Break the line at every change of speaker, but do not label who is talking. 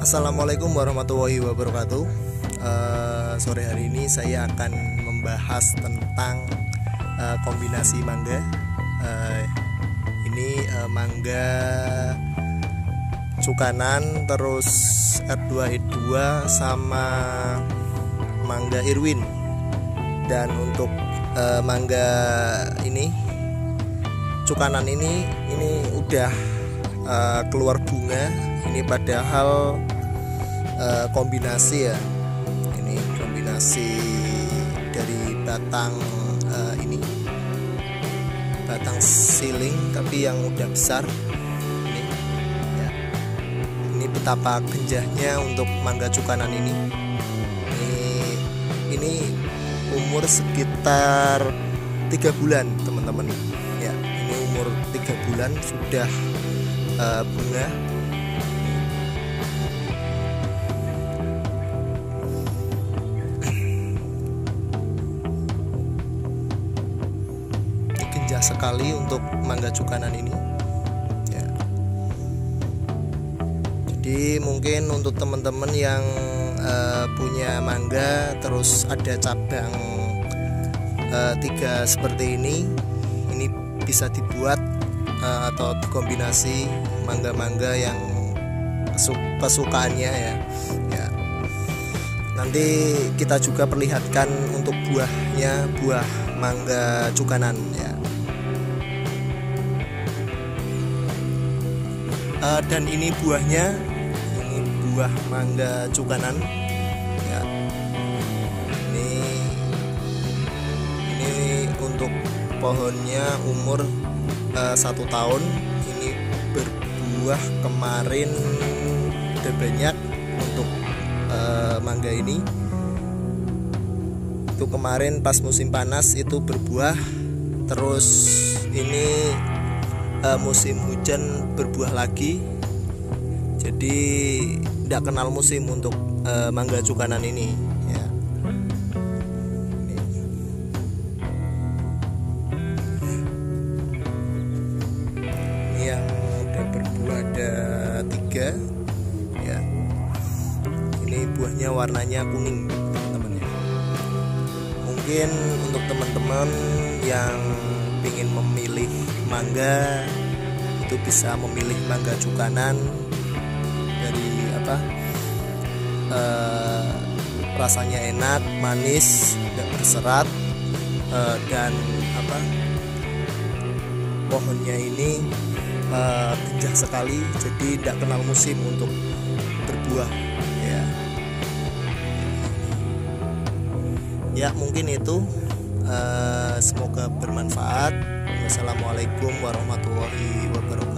Assalamualaikum warahmatullahi wabarakatuh. Sore hari ini saya akan membahas tentang kombinasi mangga. Ini mangga Cukanan, terus R2E2 sama mangga Irwin. Dan untuk mangga ini Cukanan ini udah keluar bunga. Ini padahal kombinasi ya. Ini kombinasi dari batang ini batang siling tapi yang udah besar. Ini ya. Ini betapa genjahnya untuk mangga Cukanan ini. Ini umur sekitar 3 bulan teman-teman. Ya, ini umur 3 bulan sudah bunga. Sekali untuk mangga Cukanan ini ya. Jadi mungkin untuk teman-teman yang punya mangga terus ada cabang 3 seperti ini bisa dibuat atau dikombinasi mangga-mangga yang kesukaannya ya. Nanti kita juga perlihatkan untuk buahnya, buah mangga Cukanan ya. Dan ini buahnya, ini buah mangga Cukanan ya. Ini untuk pohonnya umur 1 tahun. Ini berbuah kemarin udah banyak untuk mangga ini. Itu kemarin pas musim panas itu berbuah. Terus ini musim hujan berbuah lagi. Jadi tidak kenal musim untuk mangga Cukanan ini ya. Ini yang udah berbuah ada 3 ya. Ini buahnya warnanya kuning teman-teman ya. Mungkin untuk teman-teman yang ingin memilih mangga itu bisa memilih mangga Cukanan dari rasanya enak, manis, tidak berserat, dan pohonnya ini genjah sekali, jadi tidak kenal musim untuk berbuah ya. Ya mungkin itu. Semoga bermanfaat. Wassalamualaikum warahmatullahi wabarakatuh.